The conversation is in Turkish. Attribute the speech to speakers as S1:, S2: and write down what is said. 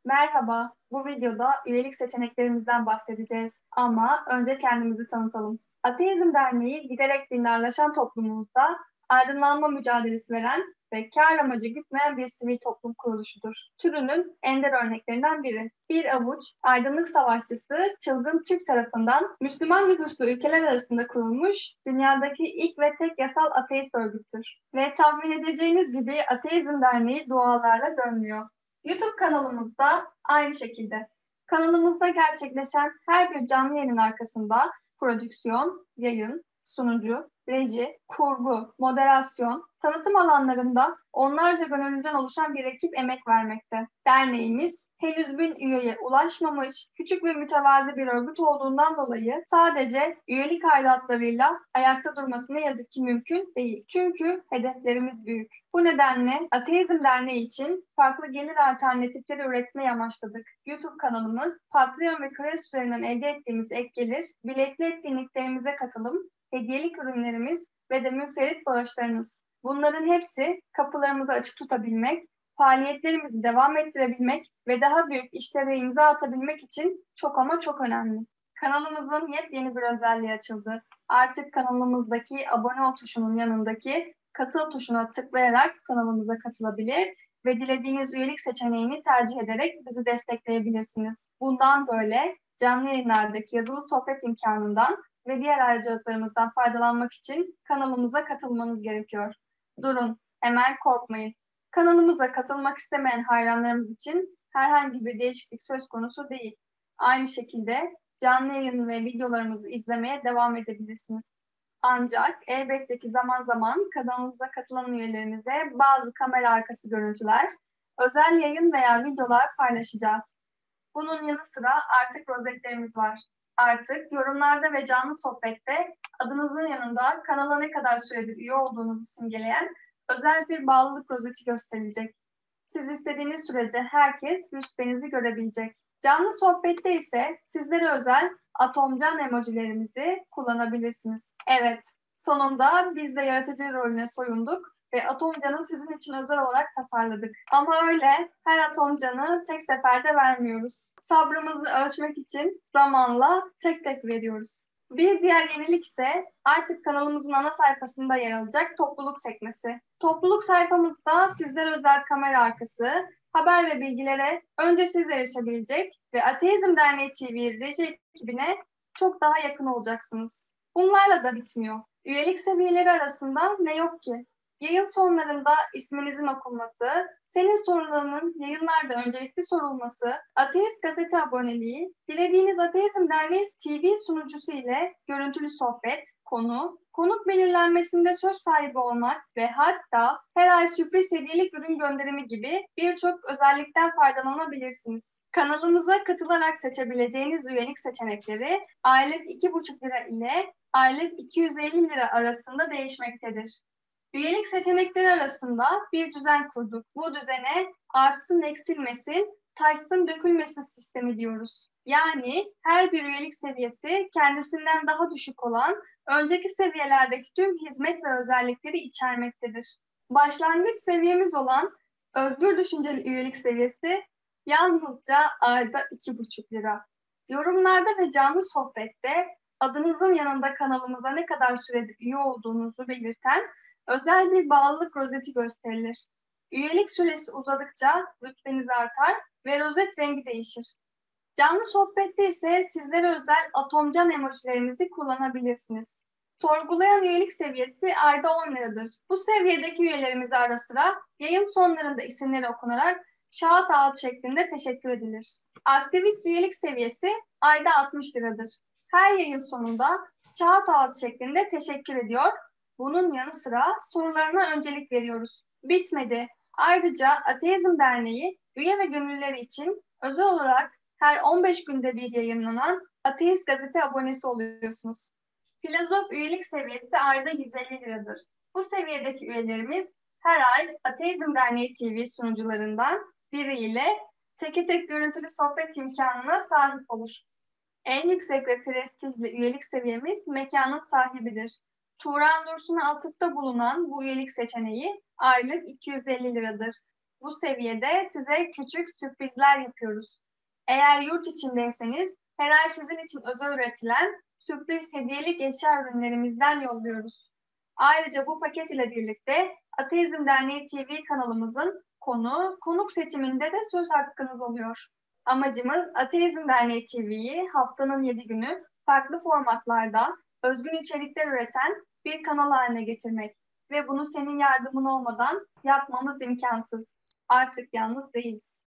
S1: Merhaba, bu videoda üyelik seçeneklerimizden bahsedeceğiz. Ama önce kendimizi tanıtalım. Ateizm Derneği giderek dindarlaşan toplumumuzda aydınlanma mücadelesi veren ve kâr amacı gütmeyen bir sivil toplum kuruluşudur. Türünün ender örneklerinden biri. Bir avuç aydınlık savaşçısı çılgın Türk tarafından Müslüman nüfuslu ülkeler arasında kurulmuş dünyadaki ilk ve tek yasal ateist örgüttür. Ve tahmin edeceğiniz gibi Ateizm Derneği dualarla dönmüyor. YouTube kanalımızda aynı şekilde. Kanalımızda gerçekleşen her bir canlı yayının arkasında prodüksiyon, yayın, sunucu, reji, kurgu, moderasyon, tanıtım alanlarında onlarca gönüllüden oluşan bir ekip emek vermekte. Derneğimiz henüz 1000 üyeye ulaşmamış, küçük ve mütevazi bir örgüt olduğundan dolayı sadece üyelik aidatlarıyla ayakta durması ne yazık ki mümkün değil. Çünkü hedeflerimiz büyük. Bu nedenle Ateizm Derneği için farklı gelir alternatifleri üretmeyi amaçladık. YouTube kanalımız, Patreon ve Kores üzerinden elde ettiğimiz ek gelir, biletli etkinliklerimize katılım, hediyelik ürünlerimiz ve de münferit bağışlarınız. Bunların hepsi kapılarımızı açık tutabilmek, faaliyetlerimizi devam ettirebilmek ve daha büyük işlere imza atabilmek için çok ama çok önemli. Kanalımızın yepyeni bir özelliği açıldı. Artık kanalımızdaki abone ol tuşunun yanındaki katıl tuşuna tıklayarak kanalımıza katılabilir ve dilediğiniz üyelik seçeneğini tercih ederek bizi destekleyebilirsiniz. Bundan böyle canlı yayınlardaki yazılı sohbet imkanından ve diğer ayrıcalıklarımızdan faydalanmak için kanalımıza katılmanız gerekiyor. Durun, hemen korkmayın. Kanalımıza katılmak istemeyen hayranlarımız için herhangi bir değişiklik söz konusu değil. Aynı şekilde canlı yayın ve videolarımızı izlemeye devam edebilirsiniz. Ancak elbette ki zaman zaman kanalımıza katılan üyelerimize bazı kamera arkası görüntüler, özel yayın veya videolar paylaşacağız. Bunun yanı sıra artık rozetlerimiz var. Artık yorumlarda ve canlı sohbette adınızın yanında kanala ne kadar süredir üye olduğunuzu simgeleyen özel bir bağlılık rozeti gösterilecek. Siz istediğiniz sürece herkes rütbenizi görebilecek. Canlı sohbette ise sizlere özel atomcan emojilerimizi kullanabilirsiniz. Evet, sonunda biz de yaratıcı rolüne soyunduk ve Atomcan'ı sizin için özel olarak tasarladık. Ama öyle her Atomcan'ı tek seferde vermiyoruz. Sabrımızı ölçmek için zamanla tek tek veriyoruz. Bir diğer yenilik ise artık kanalımızın ana sayfasında yer alacak topluluk sekmesi. Topluluk sayfamızda sizlere özel kamera arkası, haber ve bilgilere önce siz erişebilecek ve Ateizm Derneği TV reji ekibine çok daha yakın olacaksınız. Bunlarla da bitmiyor. Üyelik seviyeleri arasında ne yok ki? Yayın sonlarında isminizin okunması, senin sorularının yayınlarda öncelikli sorulması, Ateist Gazete aboneliği, dilediğiniz Ateizm Derneği TV sunucusu ile görüntülü sohbet, konuk belirlenmesinde söz sahibi olmak ve hatta her ay sürpriz hediyelik ürün gönderimi gibi birçok özellikten faydalanabilirsiniz. Kanalımıza katılarak seçebileceğiniz üyelik seçenekleri aylık 2,5 lira ile aylık 250 lira arasında değişmektedir. Üyelik seçenekleri arasında bir düzen kurduk. Bu düzene artsın eksilmesin, taşsın dökülmesin sistemi diyoruz. Yani her bir üyelik seviyesi kendisinden daha düşük olan önceki seviyelerdeki tüm hizmet ve özellikleri içermektedir. Başlangıç seviyemiz olan özgür düşünceli üyelik seviyesi yalnızca ayda 2,5 lira. Yorumlarda ve canlı sohbette adınızın yanında kanalımıza ne kadar süredir üye olduğunuzu belirten özel bir bağlılık rozeti gösterilir. Üyelik süresi uzadıkça rütbeniz artar ve rozet rengi değişir. Canlı sohbette ise sizlere özel atomcan emojilerinizi kullanabilirsiniz. Sorgulayan üyelik seviyesi ayda 10 liradır. Bu seviyedeki üyelerimize ara sıra yayın sonlarında isimleri okunarak shout out şeklinde teşekkür edilir. Aktivist üyelik seviyesi ayda 60 liradır. Her yayın sonunda shout out şeklinde teşekkür ediyor. Bunun yanı sıra sorularına öncelik veriyoruz. Bitmedi. Ayrıca Ateizm Derneği üye ve gönüllüleri için özel olarak her 15 günde bir yayınlanan Ateist Gazete abonesi oluyorsunuz. Filozof üyelik seviyesi ayda 150 liradır. Bu seviyedeki üyelerimiz her ay Ateizm Derneği TV sunucularından biriyle teke tek görüntülü sohbet imkanına sahip olur. En yüksek ve prestijli üyelik seviyemiz mekanın sahibidir. Turan Dursun'a atıfta bulunan bu üyelik seçeneği aylık 250 liradır. Bu seviyede size küçük sürprizler yapıyoruz. Eğer yurt içindeyseniz her ay sizin için özel üretilen sürpriz hediyelik eşya ürünlerimizden yolluyoruz. Ayrıca bu paket ile birlikte Ateizm Derneği TV kanalımızın konuk seçiminde de söz hakkınız oluyor. Amacımız Ateizm Derneği TV'yi haftanın 7 günü farklı formatlarda özgün içerikler üreten bir kanal haline getirmek. Ve bunu senin yardımın olmadan yapmamız imkansız. Artık yalnız değiliz.